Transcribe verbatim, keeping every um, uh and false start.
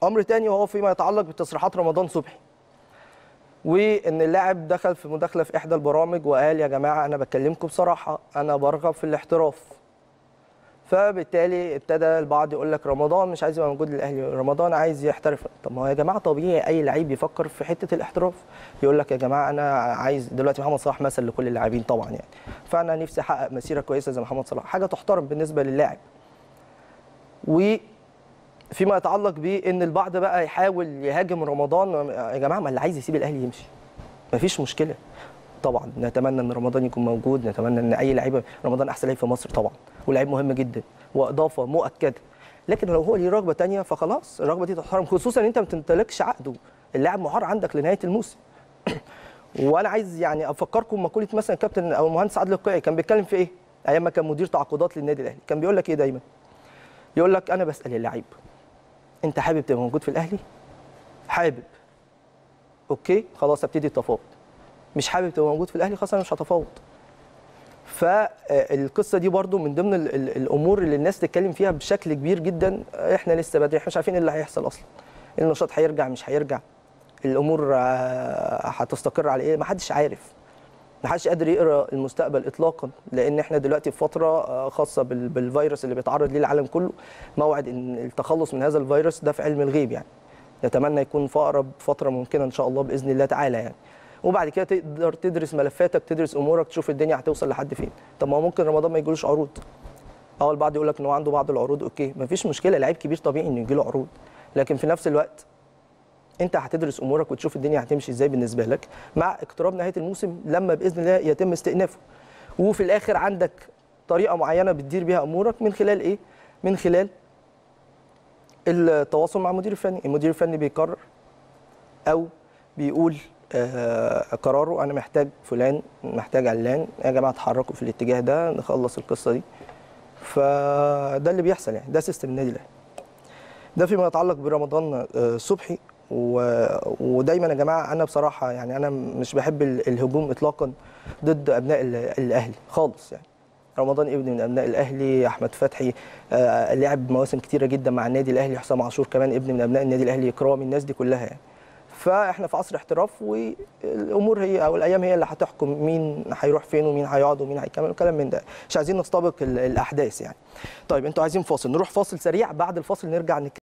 امر تاني وهو فيما يتعلق بتصريحات رمضان صبحي، وان اللاعب دخل في مداخله في احدى البرامج وقال يا جماعه انا بكلمكم بصراحه، انا برغب في الاحتراف. فبالتالي ابتدى البعض يقول لك رمضان مش عايز يبقى موجود للاهلي، رمضان عايز يحترف. طب ما هو يا جماعه طبيعي اي لعيب يفكر في حته الاحتراف، يقول لك يا جماعه انا عايز دلوقتي. محمد صلاح مثل لكل اللاعبين طبعا يعني، فانا نفسي احقق مسيره كويسه زي محمد صلاح، حاجه تحترم بالنسبه للاعب. وفيما يتعلق بان البعض بقى يحاول يهاجم رمضان، يا جماعه ما اللي عايز يسيب الاهلي يمشي، مفيش مشكله. طبعا نتمنى ان رمضان يكون موجود، نتمنى ان اي لعيبه، رمضان احسن لعيب في مصر طبعا ولاعيب مهم جدا واضافه مؤكده، لكن لو هو ليه رغبه ثانيه فخلاص الرغبه دي تحترم، خصوصا ان انت ما بتمتلكش عقده، اللاعب معار عندك لنهايه الموسم. وانا عايز يعني افكركم مقوله مثلا كابتن او المهندس عادل القيعي كان بيتكلم في ايه ايام ما كان مدير تعاقدات للنادي الاهلي، كان بيقول لك ايه دايما؟ يقول لك انا بسال اللعيب انت حابب تبقى موجود في الاهلي؟ حابب، اوكي خلاص ابتدي التفاوض. مش حابب تبقى موجود في الاهلي خلاص انا مش هتفاوض. فالقصه دي برضو من ضمن الامور اللي الناس تتكلم فيها بشكل كبير جدا. احنا لسه بدري، احنا مش عارفين ايه اللي هيحصل اصلا، النشاط هيرجع مش هيرجع، الامور هتستقر على ايه، ما حدش عارف، ما حدش قادر يقرا المستقبل اطلاقا، لان احنا دلوقتي في فتره خاصه بالفيروس اللي بيتعرض ليه العالم كله. موعد ان التخلص من هذا الفيروس ده في علم الغيب يعني، نتمنى يكون في اقرب فتره ممكنه ان شاء الله باذن الله تعالى يعني. وبعد كده تقدر تدرس ملفاتك، تدرس امورك، تشوف الدنيا هتوصل لحد فين. طب ما ممكن رمضان ما يجيلوش عروض، اه البعض يقول لك ان هو عنده بعض العروض، اوكي مفيش مشكله، لعيب كبير طبيعي انه يجيله عروض، لكن في نفس الوقت انت هتدرس امورك وتشوف الدنيا هتمشي ازاي بالنسبه لك مع اقتراب نهايه الموسم لما باذن الله يتم استئنافه. وفي الاخر عندك طريقه معينه بتدير بيها امورك، من خلال ايه؟ من خلال التواصل مع المدير الفني، المدير الفني بيقرر او بيقول آه قراره، انا محتاج فلان، محتاج علان، يا جماعه اتحركوا في الاتجاه ده نخلص القصه دي. فده اللي بيحصل يعني، ده سيستم النادي الاهلي. ده فيما يتعلق برمضان آه صبحي. ودايما يا جماعه انا بصراحه يعني انا مش بحب الهجوم اطلاقا ضد ابناء الاهلي خالص يعني. رمضان ابن من ابناء الاهلي، احمد فتحي آه لعب مواسم كتيره جدا مع النادي الاهلي، حسام عاشور كمان ابن من ابناء النادي الاهلي، اكرامي، الناس دي كلها يعني. فاحنا في عصر احتراف، والامور هي او الايام هي اللي هتحكم مين هيروح فين ومين هيقعد ومين هيكمل وكلام من ده، مش عايزين نستبق الاحداث يعني. طيب انتوا عايزين فاصل، نروح فاصل سريع، بعد الفاصل نرجع نتكلم.